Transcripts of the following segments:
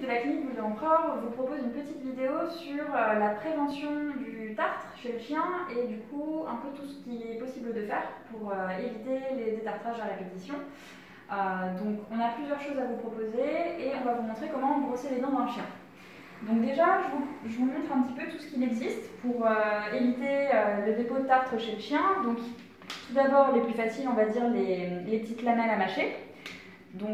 la clinique Boulet Empereur vous propose une petite vidéo sur la prévention du tartre chez le chien et du coup un peu tout ce qui est possible de faire pour éviter les détartrages à répétition. Donc on a plusieurs choses à vous proposer et on va vous montrer comment brosser les dents d'un chien. Donc déjà, je vous montre un petit peu tout ce qu'il existe pour éviter le dépôt de tartre chez le chien. Donc tout d'abord, les plus faciles, on va dire les petites lamelles à mâcher. Donc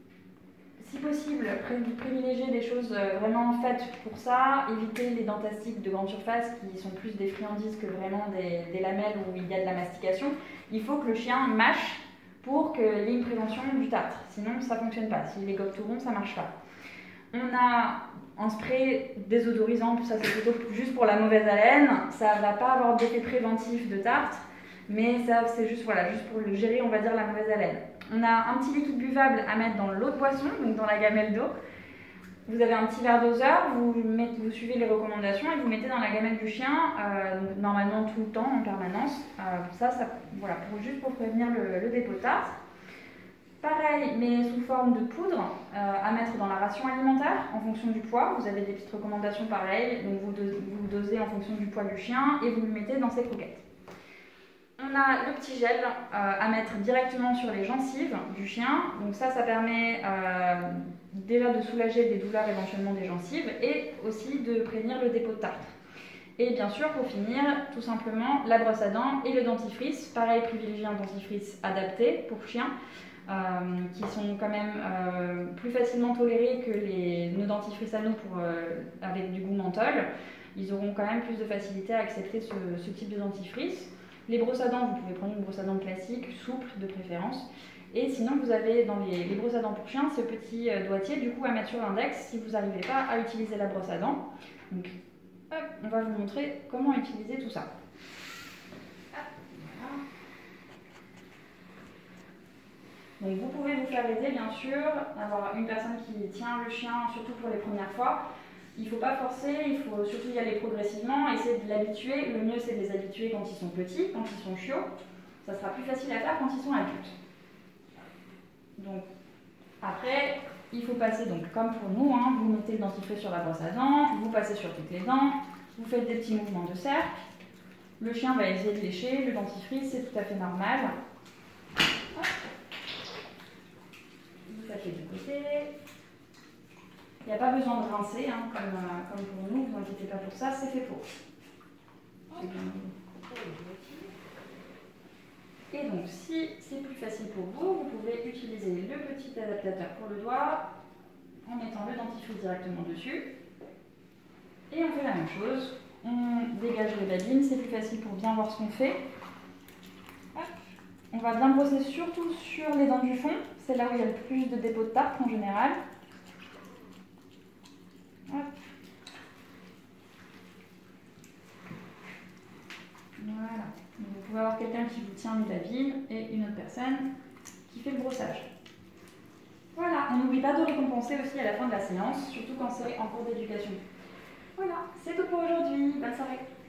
si possible, privilégier des choses vraiment faites pour ça, éviter les dentastiques de grande surface qui sont plus des friandises que vraiment des lamelles où il y a de la mastication. Il faut que le chien mâche pour qu'il y ait une prévention du tartre, sinon ça ne fonctionne pas. S'il est gobe tout rond, ça ne marche pas. On a un spray désodorisant, ça c'est plutôt juste pour la mauvaise haleine, ça ne va pas avoir d'effet préventif de tartre, mais ça c'est juste, voilà, juste pour le gérer, on va dire, la mauvaise haleine. On a un petit liquide buvable à mettre dans l'eau de boisson, donc dans la gamelle d'eau. Vous avez un petit verre doseur, vous suivez les recommandations et vous mettez dans la gamelle du chien, normalement tout le temps, en permanence. Voilà, juste pour prévenir le dépôt de tartre. Pareil, mais sous forme de poudre à mettre dans la ration alimentaire en fonction du poids. Vous avez des petites recommandations pareilles, donc vous dosez en fonction du poids du chien et vous le mettez dans ses croquettes. On a le petit gel à mettre directement sur les gencives du chien. Donc ça permet déjà de soulager des douleurs éventuellement des gencives et aussi de prévenir le dépôt de tartre. Et bien sûr, pour finir, tout simplement la brosse à dents et le dentifrice. Pareil, privilégier un dentifrice adapté pour chien, qui sont quand même plus facilement tolérés que nos dentifrices à nous avec du goût menthol. Ils auront quand même plus de facilité à accepter ce type de dentifrice. Les brosses à dents, vous pouvez prendre une brosse à dents classique, souple de préférence. Et sinon, vous avez dans les brosses à dents pour chien ce petit doigtier du coup à mettre sur l'index si vous n'arrivez pas à utiliser la brosse à dents. Donc, hop, on va vous montrer comment utiliser tout ça. Donc vous pouvez vous faire aider, bien sûr, avoir une personne qui tient le chien, surtout pour les premières fois. Il ne faut pas forcer, il faut surtout y aller progressivement, essayer de l'habituer. Le mieux, c'est de les habituer quand ils sont petits, quand ils sont chiots. Ça sera plus facile à faire quand ils sont adultes. Donc, après, il faut passer, donc, comme pour nous, hein, vous mettez le dentifrice sur la brosse à dents, vous passez sur toutes les dents, vous faites des petits mouvements de cercle. Le chien va essayer de lécher, le dentifrice, c'est tout à fait normal. Vous faites les deux côtés. Il n'y a pas besoin de rincer, hein, comme pour nous, ne vous inquiétez pas pour ça, c'est fait pour. Et donc, si c'est plus facile pour vous, vous pouvez utiliser le petit adaptateur pour le doigt en mettant le dentifrice directement dessus. Et on fait la même chose, on dégage les babines, c'est plus facile pour bien voir ce qu'on fait. Hop. On va bien brosser surtout sur les dents du fond, c'est là où il y a le plus de dépôt de tartre en général. Hop. Voilà. Donc vous pouvez avoir quelqu'un qui vous tient une babine et une autre personne qui fait le brossage. Voilà, on n'oublie pas de récompenser aussi à la fin de la séance, surtout quand c'est en cours d'éducation. Voilà, c'est tout pour aujourd'hui. Bonne soirée.